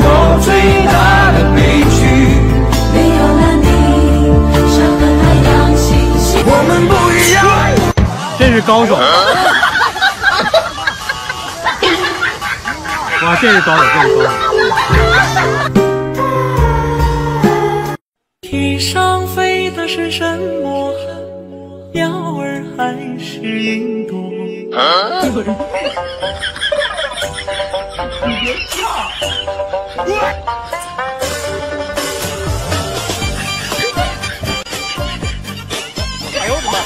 我最大的悲剧。没有了你，像个太阳星星。我们不一样。 这是高手。哇，这是高手，这是高手。 天上飞的是什么？鸟儿还是云朵？你别笑！哎呦我的妈！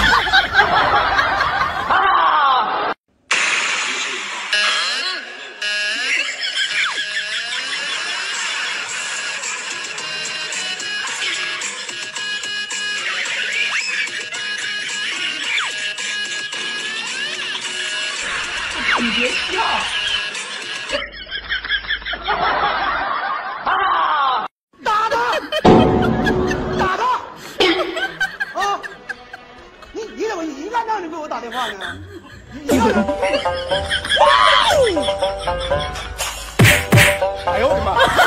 你别笑！打他！打他！啊！你怎么一个让你给我打电话呢？一个人！哎呦我的妈！